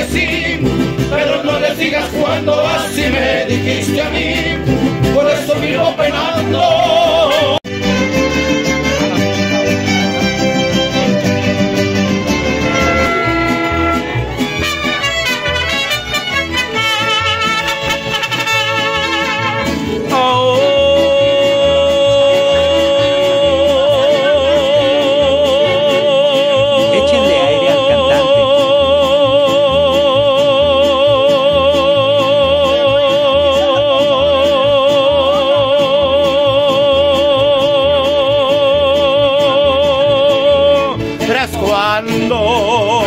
sí, pero no le digas cuando así me dijiste a mí, por eso vivo penando. Cuando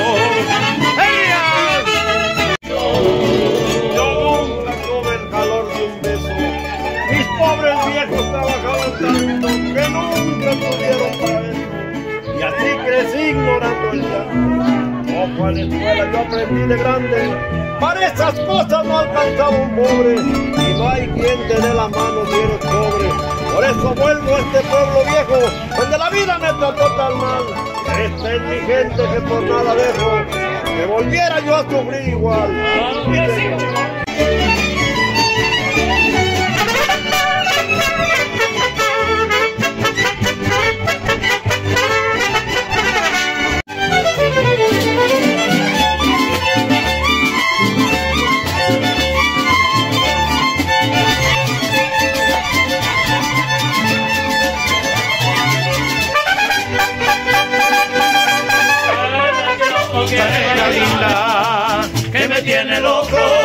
yo nunca tuve el calor de un beso. Mis pobres viejos trabajaban tanto que nunca tuvieron para eso. Y así crecí ignorando el llanto. Ojo, en la escuela yo aprendí de grande. Para esas cosas no alcanzaba un pobre. Y no hay quien te dé la mano si eres pobre. Por eso vuelvo a este pueblo viejo, donde la vida me trató tan mal. Esta es mi gente que por nada dejo, que volviera yo a sufrir igual. Linda, que me tiene loco.